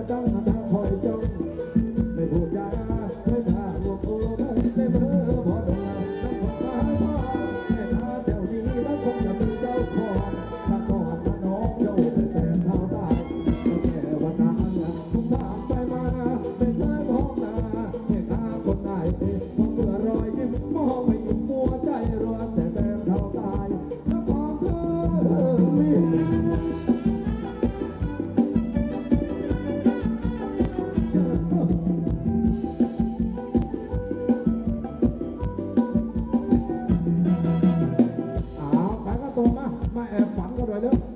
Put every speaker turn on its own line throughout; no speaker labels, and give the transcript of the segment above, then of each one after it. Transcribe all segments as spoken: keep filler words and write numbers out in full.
ตั้งตาคอยจ้องไม่พูดจาไม่ท่าหัวโอ้ไม่เมื่อพอดงน้ำของตาพ่อแม่ตาแถวนี้แล้วคงจะมีเจ้าของตาก่อนตาน้องโยนแต่เท่าได้แล้วแก่วันนั้นผมถามไปมาไม่เคยพบหน้าแม่ตาคนไหนพอเมื่อรอยยิ้มมองไม่ยิ้มมัวใจร้อนแต่แต่เท่าตายแล้วพอเธอมีตัวมามาแอบฝันกันหน่อยเด้อ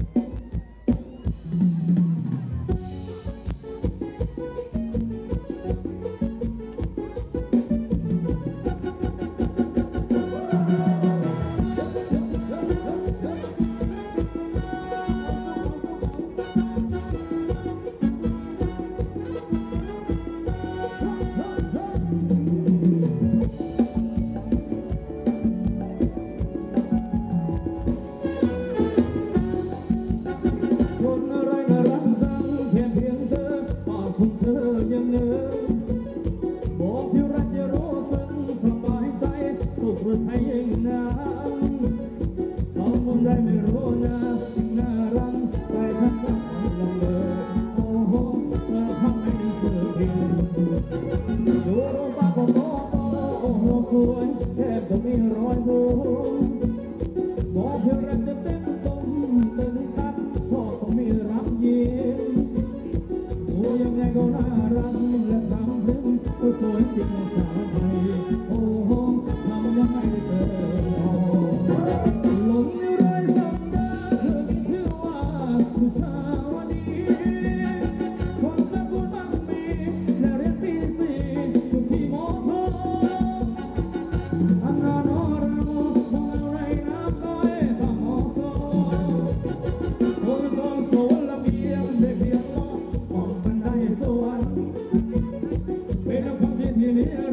บอกที่รักจะรู้สึกสบายใจสุขหรือให้ยิ่งนานเราคงได้ไม่รู้นะน่ารักใจทักษะลำเลิศโอ้โหเธอทำให้หนังสือพิมพ์ดูรูปปากของโตโอ้โหสวยแค่ก็มีรอยบุ๋มบอกที่รักจะเต้นตุ้มตึงตักชอบต้องมีรักยิ้มดูยังไงก็น่ารักและทำถึงก็สวยจริงสาวไทยโอ้โหทำยังไงเธอหลงในรอยสัปดาห์เธอมีชื่อว่าผู้ชาวดีคนตะกุนบางมีและเรียนปีสี่อยู่ที่มอพทำงานอเรามองอะไรน้ำน้อยบางมอโซโอ้โซโซละเบียงเด็กเบียงมองบันไดสวรรค์เป็นคำที่ที่นี้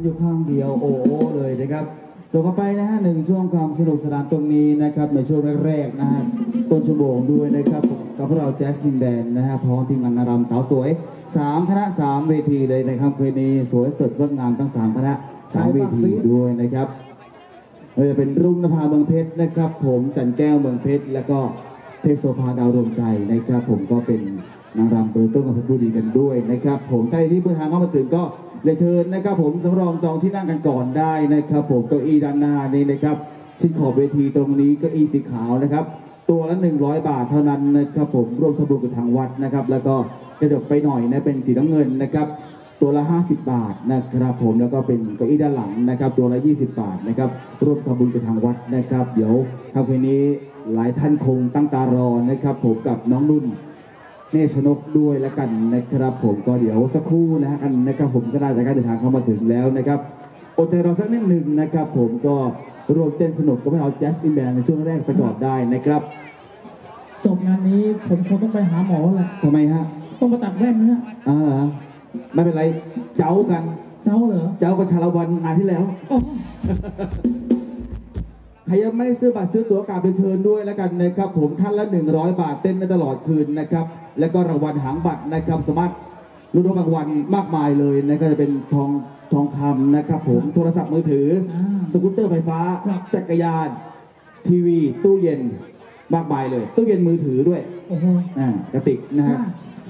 อยู่ข้างเดียวโอ้โอเลยนะครับส่งเข้าไปนะฮะหนึ่งช่วงความสนุกสนานตรงนี้นะครับในช่วงแรกๆนะฮะต้นชั่วโมงด้วยนะครับกับพวกเราแจ๊สมินแบนด์นะฮะพร้อมทีมงานนารำสาวสวยสามคณะสามเวทีเลยนะครับคืนนี้สวยสดงดงามทั้งสามคณะสามเวทีด้วยนะครับเราจะเป็นรุ่งนภาเมืองเพชรนะครับผมจันแก้วเมืองเพชรแล้วก็เพชรโซภาดาวดวงใจนะครับผมก็เป็นนางรำเบอร์ต้นกับเพชรบุรีกันด้วยนะครับผมใครที่เดินทางเข้ามาถึงก็เรียนเชิญนะครับผมสำรองจองที่นั่งกันก่อนได้นะครับผมเก้าอี้ด้านหน้านี่นะครับชิ้นขอบเวทีตรงนี้เก้าอี้สีขาวนะครับตัวละหนึ่งร้อยบาทเท่านั้นนะครับผมร่วมทำบุญกับทางวัดนะครับแล้วก็กระดกไปหน่อยนะเป็นสีน้ำเงินนะครับตัวละห้าสิบบาทนะครับผมแล้วก็เป็นเก้าอี้ด้านหลังนะครับตัวละยี่สิบบาทนะครับร่วมทำบุญกับทางวัดนะครับเดี๋ยวค่ำคืนนี้หลายท่านคงตั้งตารอนะครับผมกับน้องนุ่นเนชนกด้วยแล้วกันนะครับผมก็เดี๋ยวสักครู่นะฮะกันนะครับผมก็ได้จากการเดินทางเข้ามาถึงแล้วนะครับอดใจรอสักนิดหนึ่งนะครับผมก็รวมเต้นสนุกก็ไม่เอาแจ๊สอินแบนด์ในช่วงแรกไปก่อนได้นะครับ
จบงานนี้ผมคงต้องไปหาหมอแหละ
ทำไมฮะ
ต้องมาตัดแว่นเนี่ย
อ่าเหรอไม่เป็นไรเจ้ากัน
เจ้าเหรอ
เจ้ากับชาละวันงานที่แล้วใครยังไม่ซื้อบัตรซื้อตั๋วกราบเชิญด้วยแล้วกันนะครับผมท่านละหนึ่งร้อยบาทเต้นได้ตลอดคืนนะครับแล้วก็รางวัลหางบัตรนะครับสามารถรุ่นรางวัลมากมายเลยนะก็จะเป็นทองทองคำนะครับผมโทรศัพท์มือถือสกูตเตอร์ไฟฟ้าจักรยานทีวีตู้เย็นมากมายเลยตู้เย็นมือถือด้วยอ่ากระติกนะฮะ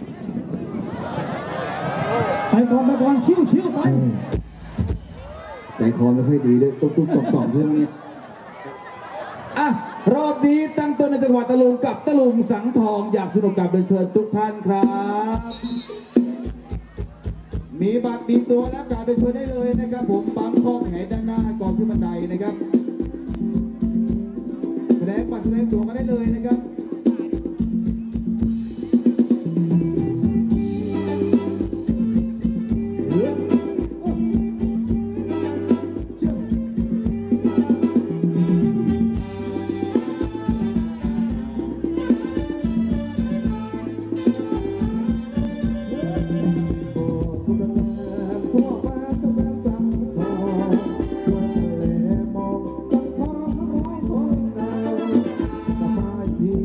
ไปก่อนไปก่อนชิวชิวไป
ใจคอไม่ค่อยดีด้วยตุ๊บตุ๊บต่อมต่อมเรื่องนี้อ่ะรอบนี้ตั้งต้นในจังหวัดตะลุงกับตะลุงสังทองอยากสนุกกับเดินเชิญทุกท่านครับมีบัตรมีตัวแล้วกราบเดินเชิญได้เลยนะครับผมปั๊มคล้องแขนด้านหน้าก่อนขึ้นบันไดนะครับแสดงบัตรแสดงตัวกันได้เลยนะครับ
ที่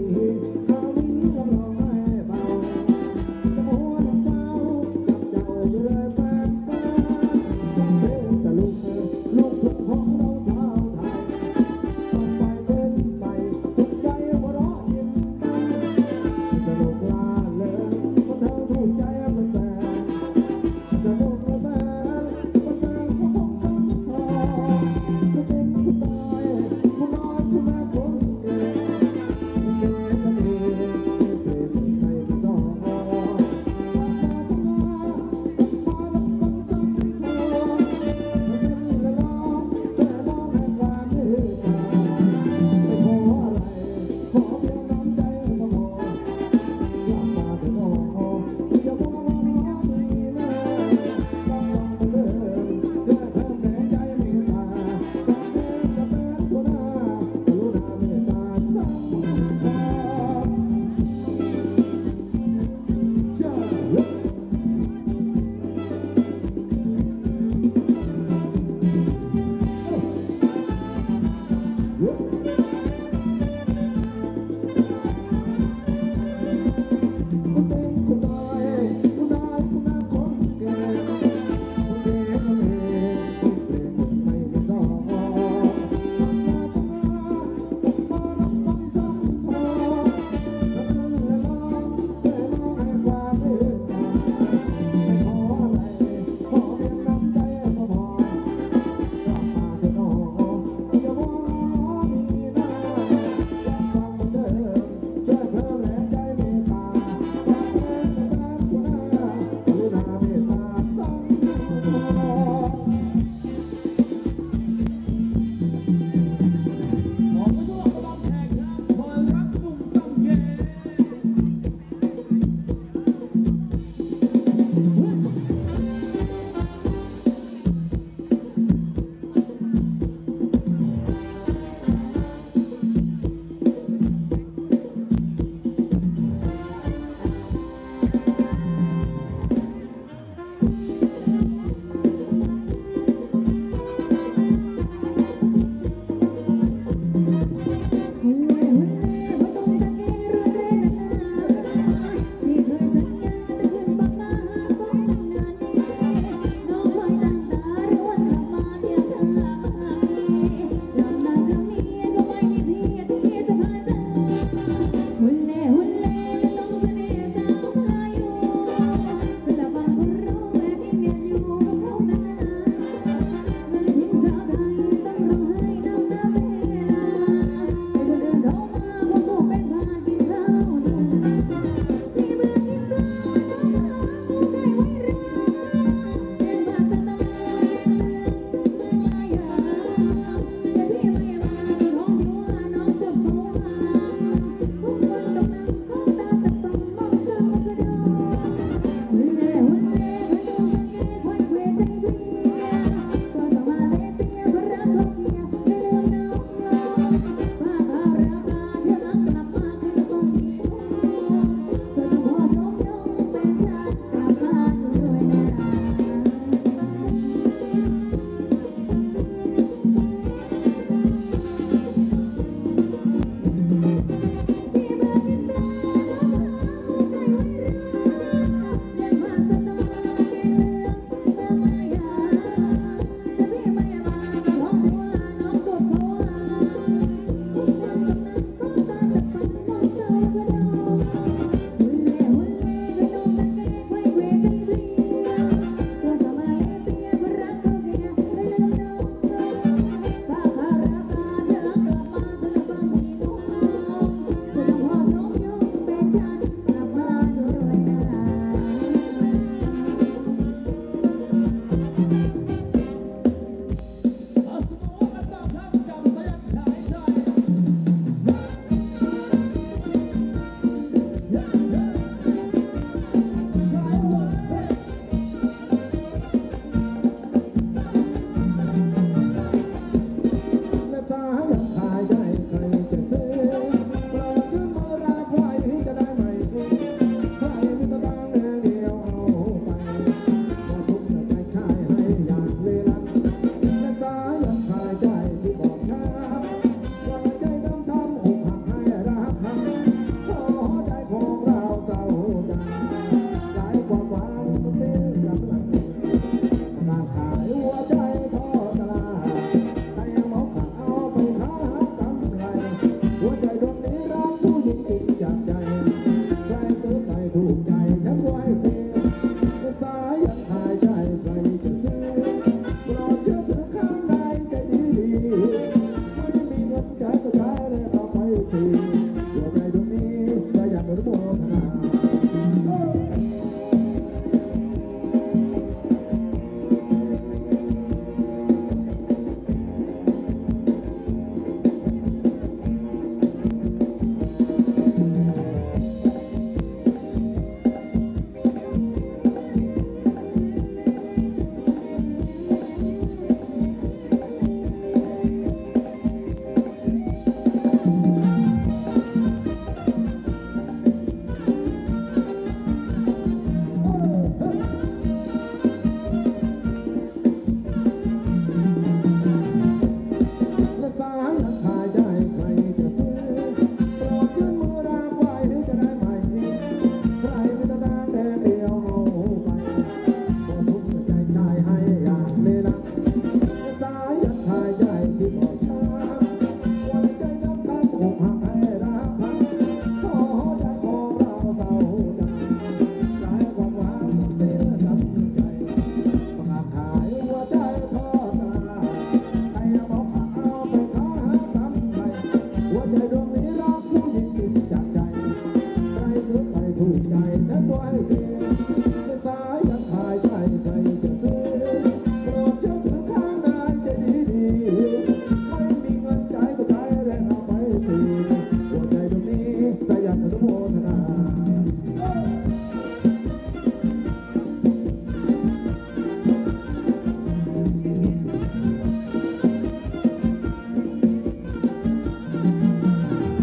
เ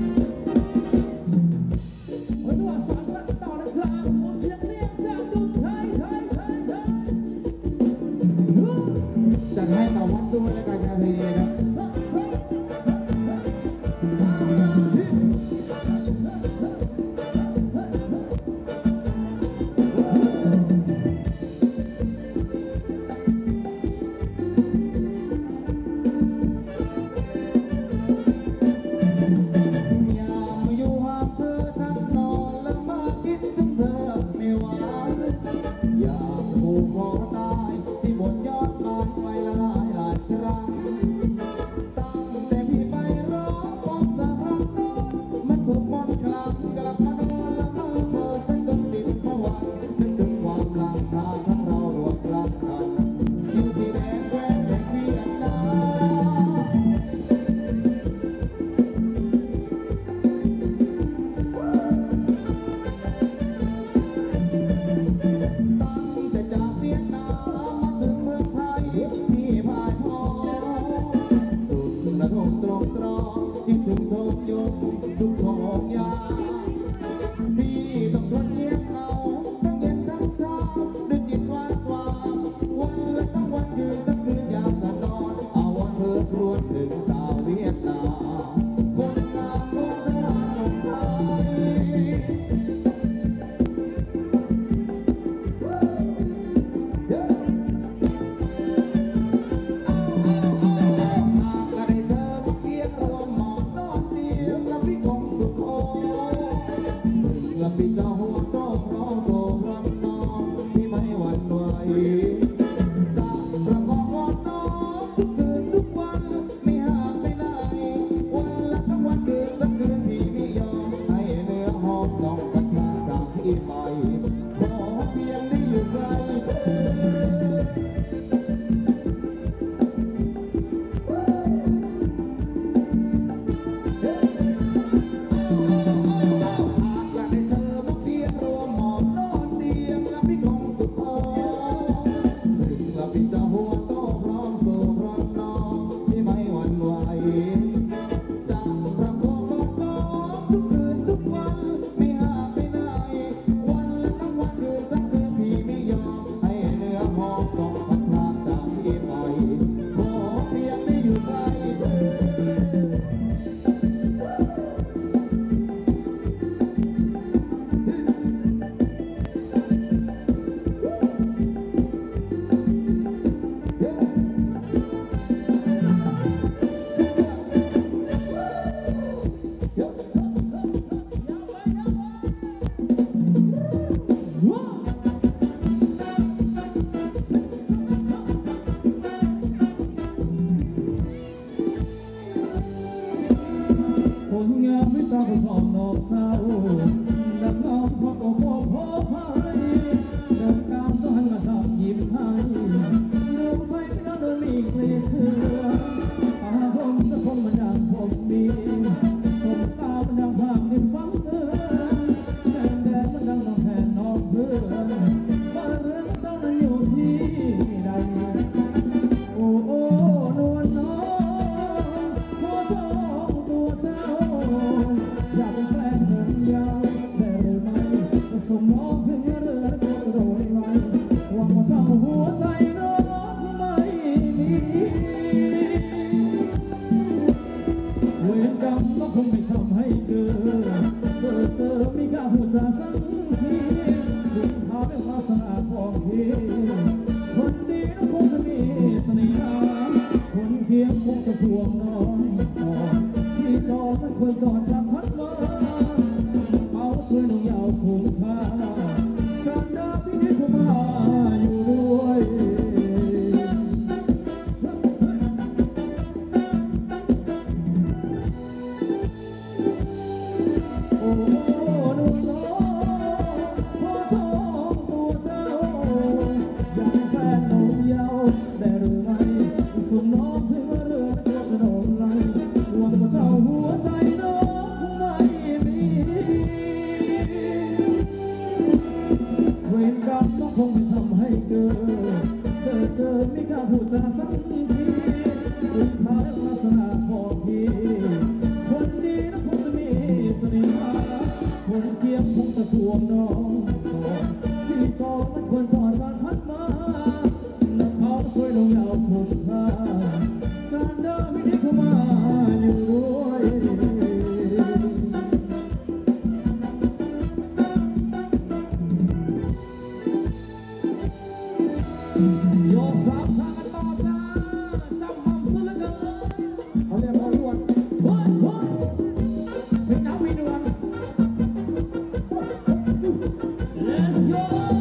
คดีสมตามันดังห่างดินฟังเตือนแดนแดนมันดังน้องแผ่นน้องเพื่อนบ้านเรือนเจ้านั้นอยู่ที่ใดโอ้โอ้นวลน้องหัวทองตัวเจ้าอยากเป็นแฟนเดินยาวแต่หรือไม่สมน้องถึงเรือตัวโดยไว้หวังว่าเจ้าหัวใจน้องไม่มีเวรกรรมก็คงไม่ทำให้เกิดเจอเจอมีกล้าพูดจาสักทีถึงพาเป็นภาษาของพี่คนดีน้องคงจะมีเสน่ห์คนเคียงคงจะพวงน้องที่จอดไม่ควรจอดจากพัดมาเอาช่วยน้องยาวคุ้มค่าการดาพี่นี้เข้ามาอยู่ด้วยโอ้หนุ่มน้องหัวทองตัวเจ้าอยากเป็นแฟนน้องยาวได้หรือไม่ส่งน้องถึงเรือตัวจะโดนไล่หวังว่าเจ้าหัวใจน้องคงไม่มีเวรกรรมก็คงไม่ทำให้เกิดเจอเจอไม่กล้าพูดจาสักทีสุดท้ายลักษณะของพี่คนดีนะคงจะมีเสน่ห์คนเคียงคงจะทวงน้องที่จอมันควรจอดจากพัดมาและเขาช่วยน้องยาวคุ้มค่าการเดินไม่ได้เข้ามาอยู่ด้วยโยกสามทางกันต่อจ้าจำมั่มซะเหลือเกินเขาเรียกว่าด่วนเฮ้ยเฮ้ยเป็นน้ำวีด่วน Let's go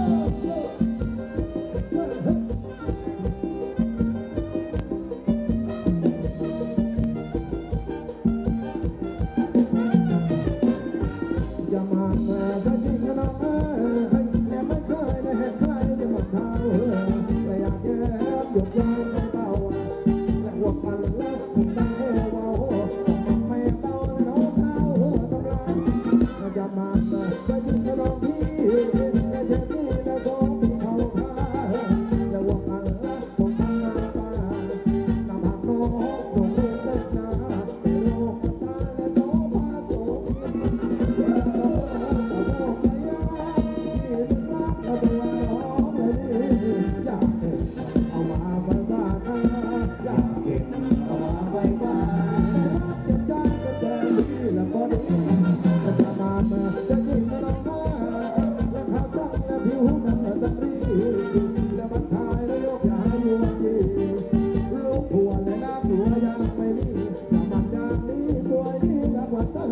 อย่ามาเมื่อจะจริงนะน้องเอ้ยแม่ไม่เคยได้เห็นใครจะมาเท่าและอยากแย้มหยดย้อยไม่เบาและหัวมันและหุ่นตั้งเอวเอาไม่เบาและน้องเท้าทำลายอย่ามาเมื่อจะจริงนะน้องพี่แม่เจ้าที่และสองพี่เขาท่าและหัวมันและผมทำงานตาหน้าผากน้องโด่งเด่นเต้นหน้าแต่โลกตาและโสภาโสภิ แล้วมันทายแล้วยกยาอยู่ดีลูกผัวและน้ำหัวยังไม่มีแต่มันอย่างนี้สวยดีนักวัดตา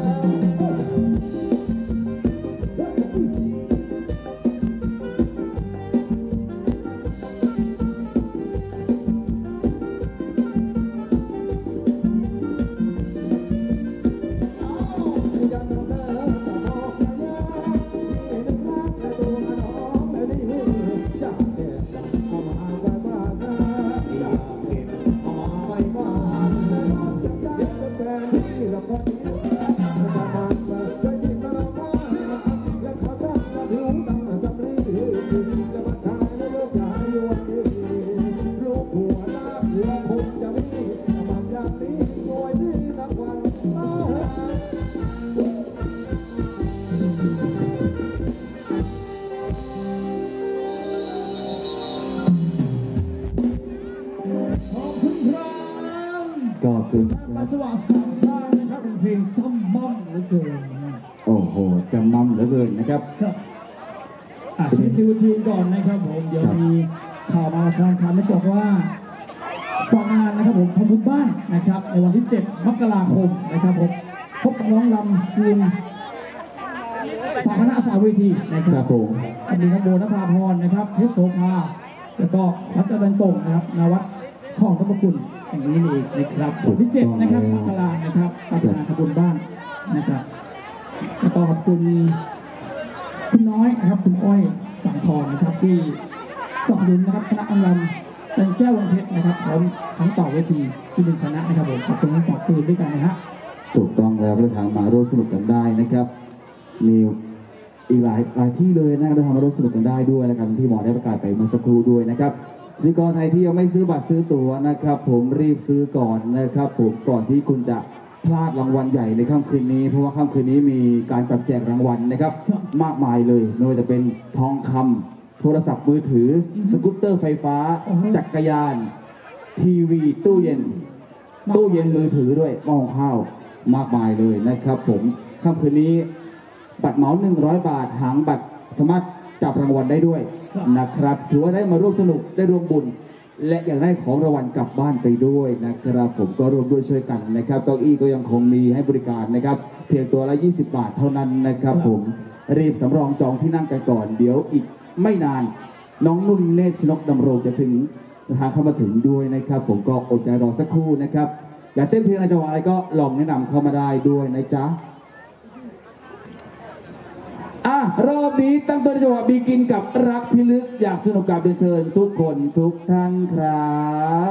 ก็คือ
ปัจจุบันสามชาตินะครับเป็นเพลงจำมั่มเหลือเกิน
โอ้โหจำมั่มเหลือเกินนะครับ
ครับอ่ะเช็คคิวทีก่อนนะครับผมเดี๋ยวมีข่าวมาประชาสัมพันธ์บอกว่าฝากงานนะครับผมทำบุญบ้านนะครับในวันที่เจ็ดมกราคมนะครับผมพบกับน้องลำคืนสาธารณสาเวทีนะครับผมมีน้องโบนภาพรนะครับเพชรโสภาแล้วก็วัดเจริญตงนะครับนาวัดของพระคุณอย่างนี้นี่เองนะครับวันที่เจ็ดนะครับมกรานะครับการจัดงานทำบุญบ้านนะครับแล้วก็ขอบคุณคุณน้อยนะครับคุณอ้อยสังทองนะครับที่สนับสนุนนะครับคณะอังรำแต่งแก้ววงเพชรนะครับนะครับพร้อมทั้งต่อเวทีอีกหนึ่งคณะนะครับผมขอบคุณทั้งสองคืนด้วยกันนะฮะ
ถูกต้องแล้วเดินทางมาร่วมสนุกกันได้นะครับมีอีกหลายหลายที่เลยนะครับเดินทางมาร่วมสนุกกันได้ด้วยนะครับที่หมอได้ประกาศไปเมื่อสักครู่ด้วยนะครับซื้อกรไทยที่ยังไม่ซื้อบัตรซื้อตั๋วนะครับผมรีบซื้อก่อนนะครับผมก่อนที่คุณจะพลาดรางวัลใหญ่ในค่ำคืนนี้เพราะว่าค่ำคืนนี้มีการจับแจกรางวัลนะครับมากมายเลยไม่ว่าจะเป็นทองคำโทรศัพท์มือถือสกูตเตอร์ไฟฟ้าจักรยานทีวีตู้เย็นตู้เย็นมือถือด้วยหม้อข้าวมากมายเลยนะครับผมค่ำคืนนี้บัตรเหมาหนึ่งร้อยบาทหางบัตรสามารถจับรางวัลได้ด้วยนะครับถือว่าได้มาร่วมสนุกได้ร่วมบุญและยังได้ของรางวัลกลับบ้านไปด้วยนะครับผมก็ร่วมด้วยช่วยกันนะครับเก้าอี้ก็ยังคงมีให้บริการนะครับเพียงตัวละยี่สิบบาทเท่านั้นนะครับผมรีบสำรองจองที่นั่งกันก่อนเดี๋ยวอีกไม่นานน้องนุ่นเนตรชนกดำรงจะถึงทางเข้ามาถึงด้วยนะครับผมก็อดใจรอสักครู่นะครับอยากเต้นเพลงอะไรจังหวะอะไรก็ลองแนะนำเข้ามาได้ด้วยนะจ๊ะอ่ะรอบนี้ตั้งต้นจังหวะบีกินกับรักพิลึกอยากสนุกกับเรียนเชิญทุกคนทุกท่านครับ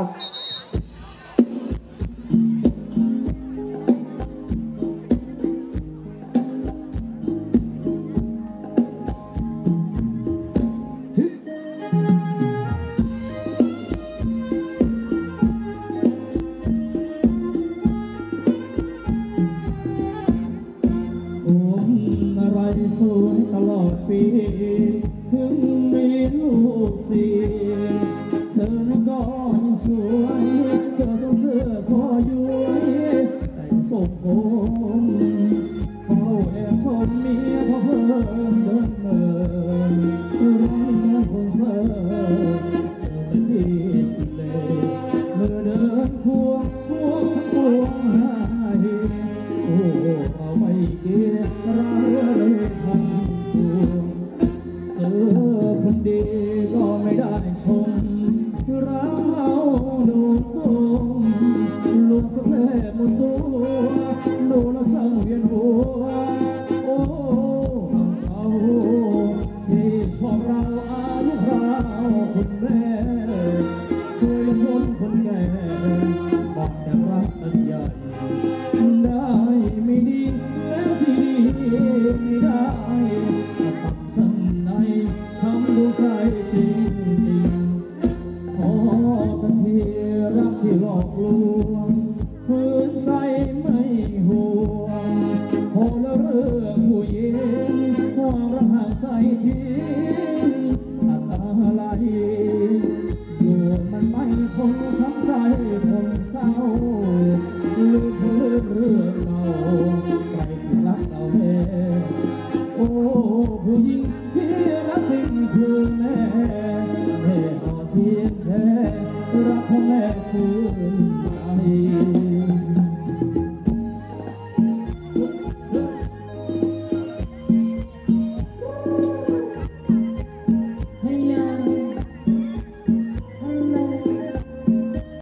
สวยตลอดปีถึงมีลูกสี่เธอนั้นก็ยังสวยเธอต้องเสื้อคอย้วยแต่งทรงผมเฝ้าแอบชมเมียเพราะเพิ่มเดินเมินร้องเหมือนคนเสิร์ฟเจอแต่ที่กิเลสเมื่อเดินควงควงควงหายโอ้เราไม่เกี่ยเราเลยพันเจอคนดีก็ไม่ได้ชมรักเอาดูตรงลูกสะเพดหมดตัวดูแล้วช่างเวียนหัวโอ้เจ้าที่ชอบเราอาลูกเราคนแม่สวยคนคนแก่บอกแต่รักอันใหญ่ได้ไม่ดีแล้วที่ดีไม่ได้ทำฉันในช้ำดูใจจริงจริงพอกันทีรักที่หลอกลวงฝืนใจไม่ห่วงพอแล้วเรื่องผู้หญิงความรักห่างใจทิ้งอะไรอยู่มันไม่คงช้ำใจคนเศร้าลืมเพื่อนเรื่องเราไปที่รักเราแท้โอ้ผู้หญิงที่